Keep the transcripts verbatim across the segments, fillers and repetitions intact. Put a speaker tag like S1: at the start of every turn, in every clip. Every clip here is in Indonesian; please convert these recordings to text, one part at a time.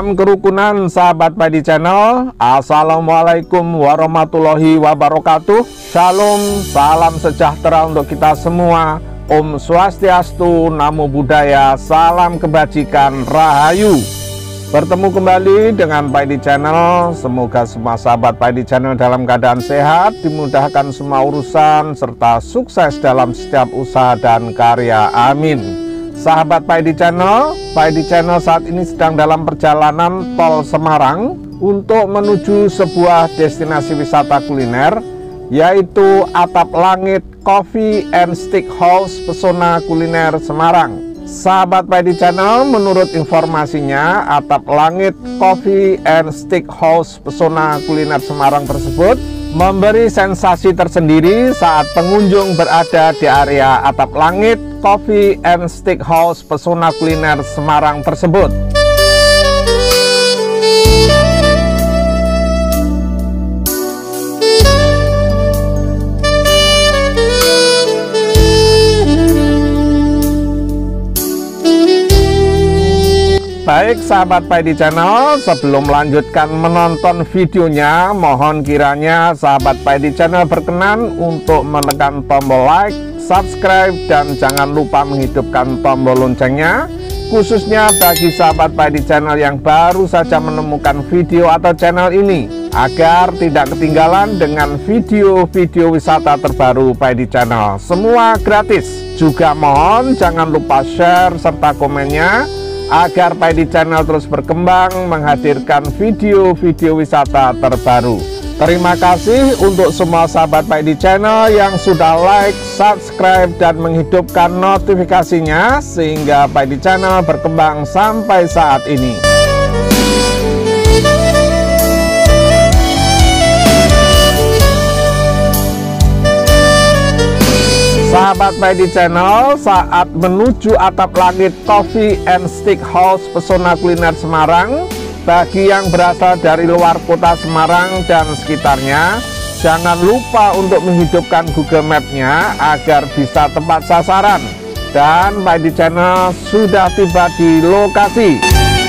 S1: Salam kerukunan sahabat Padi Channel. Assalamualaikum warahmatullahi wabarakatuh. Shalom, salam sejahtera untuk kita semua. Om Swastiastu, Namo Buddhaya, salam kebajikan, Rahayu. Bertemu kembali dengan Padi Channel. Semoga semua sahabat Padi Channel dalam keadaan sehat, dimudahkan semua urusan, serta sukses dalam setiap usaha dan karya. Amin. Sahabat Padi Channel, Padi Channel saat ini sedang dalam perjalanan tol Semarang untuk menuju sebuah destinasi wisata kuliner, yaitu Atap Langit Coffee and Steak House Pesona Kuliner Semarang. Sahabat Padi Channel, menurut informasinya, Atap Langit Coffee and Steak House Pesona Kuliner Semarang tersebut memberi sensasi tersendiri saat pengunjung berada di area Atap Langit Coffee and Steak House Pesona Kuliner Semarang tersebut. Baik sahabat Padi Channel, sebelum melanjutkan menonton videonya, mohon kiranya sahabat Padi Channel berkenan untuk menekan tombol like, subscribe, dan jangan lupa menghidupkan tombol loncengnya, khususnya bagi sahabat Padi Channel yang baru saja menemukan video atau channel ini, agar tidak ketinggalan dengan video-video wisata terbaru Padi Channel. Semua gratis. Juga mohon jangan lupa share serta komennya, agar Padi Channel terus berkembang menghadirkan video-video wisata terbaru. Terima kasih untuk semua sahabat Padi Channel yang sudah like, subscribe, dan menghidupkan notifikasinya, sehingga Padi Channel berkembang sampai saat ini. Sahabat Padi Channel, saat menuju Atap Langit Coffee and Steak House Pesona Kuliner Semarang, bagi yang berasal dari luar kota Semarang dan sekitarnya, jangan lupa untuk menghidupkan Google Map-nya agar bisa tepat sasaran. Dan Padi Channel sudah tiba di lokasi.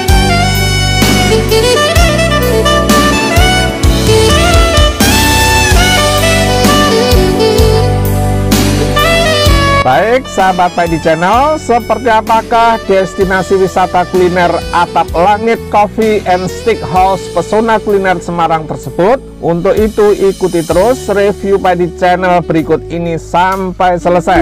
S1: Baik sahabat Padi Channel, seperti apakah destinasi wisata kuliner Atap Langit Coffee and Steak House Pesona Kuliner Semarang tersebut? Untuk itu ikuti terus review Padi Channel berikut ini sampai selesai.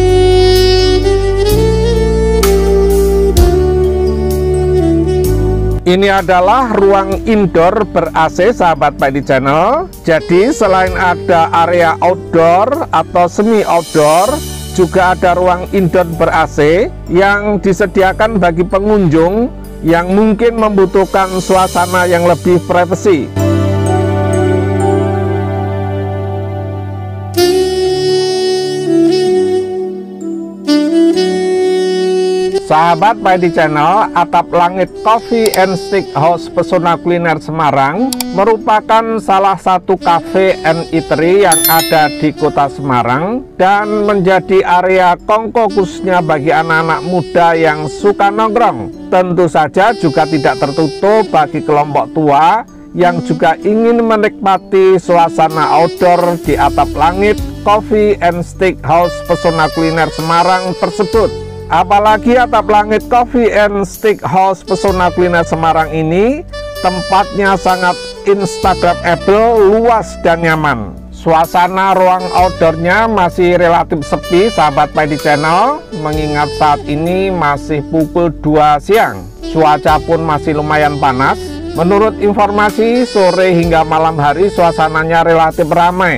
S1: Ini adalah ruang indoor ber-A C sahabat Padi Channel. Jadi selain ada area outdoor atau semi outdoor, juga ada ruang indoor ber-A C yang disediakan bagi pengunjung yang mungkin membutuhkan suasana yang lebih privasi. Sahabat Padi Channel, Atap Langit Coffee and Steak House Pesona Kuliner Semarang merupakan salah satu cafe and eatery yang ada di kota Semarang dan menjadi area kongko khususnya bagi anak-anak muda yang suka nongkrong. Tentu saja juga tidak tertutup bagi kelompok tua yang juga ingin menikmati suasana outdoor di Atap Langit Coffee and Steak House Pesona Kuliner Semarang tersebut. Apalagi Atap Langit Coffee and Steak House Pesona Kuliner Semarang ini tempatnya sangat instagramable, luas dan nyaman. Suasana ruang outdoornya masih relatif sepi sahabat Padi Channel, mengingat saat ini masih pukul dua siang. Cuaca pun masih lumayan panas. Menurut informasi, sore hingga malam hari suasananya relatif ramai.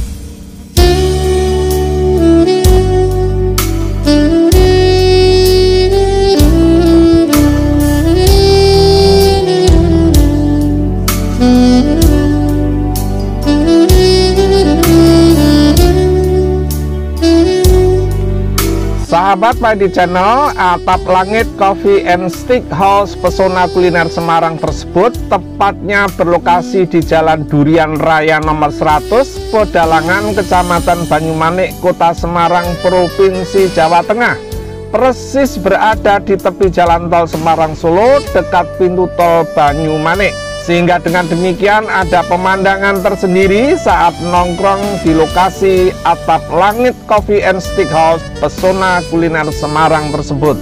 S1: Sahabat Padi Channel, Atap Langit Coffee and Steak House Pesona Kuliner Semarang tersebut tepatnya berlokasi di Jalan Durian Raya nomor seratus, Pedalangan, Kecamatan Banyumanik, Kota Semarang, Provinsi Jawa Tengah. persis berada di tepi jalan tol Semarang Solo dekat pintu tol Banyumanik. Sehingga dengan demikian ada pemandangan tersendiri saat nongkrong di lokasi atap langit Coffee and Steakhouse Pesona Kuliner Semarang tersebut.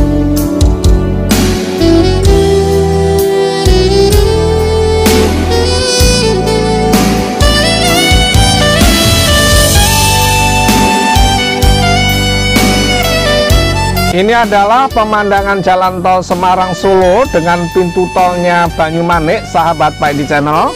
S1: Ini adalah pemandangan jalan tol Semarang Solo dengan pintu tolnya Banyumanik, sahabat Pak Edi Channel.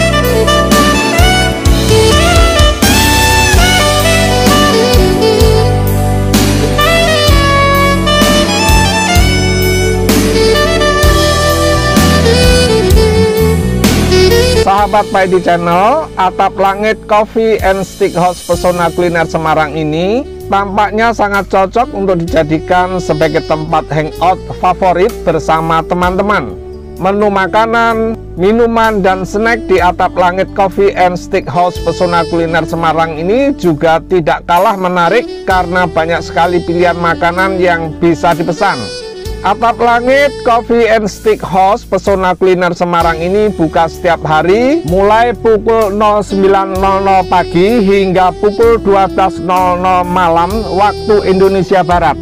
S1: Sahabat Pak Edi Channel, atap langit Coffee and Steakhouse Pesona Kuliner Semarang ini tampaknya sangat cocok untuk dijadikan sebagai tempat hangout favorit bersama teman-teman. Menu makanan, minuman, dan snack di atap langit Coffee and Steakhouse Pesona Kuliner Semarang ini juga tidak kalah menarik karena banyak sekali pilihan makanan yang bisa dipesan. Atap langit Coffee and Steakhouse Pesona Kuliner Semarang ini buka setiap hari mulai pukul nol sembilan nol nol pagi hingga pukul dua belas nol nol malam waktu Indonesia Barat.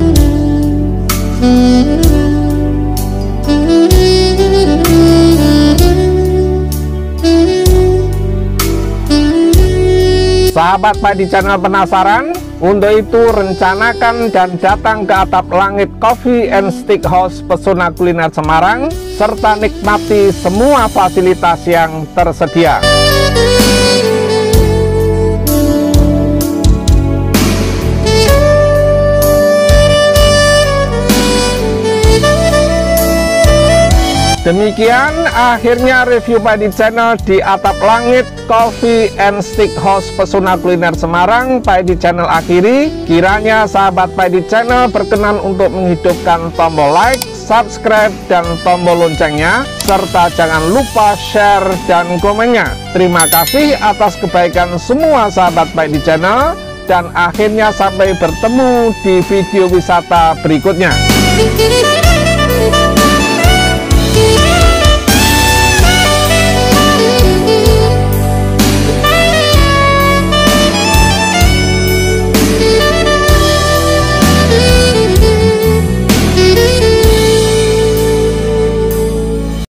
S1: Sahabat Pak Edi Channel penasaran? Untuk itu rencanakan dan datang ke atap langit Coffee and Steakhouse Pesona Kuliner Semarang serta nikmati semua fasilitas yang tersedia. Demikian akhirnya review Pak Edi Channel di atap langit Coffee and Steakhouse Pesona Kuliner Semarang Pak Edi Channel akhiri. Kiranya sahabat Pak Edi Channel berkenan untuk menghidupkan tombol like, subscribe, dan tombol loncengnya, serta jangan lupa share dan komennya. Terima kasih atas kebaikan semua sahabat Pak Edi Channel, dan akhirnya sampai bertemu di video wisata berikutnya.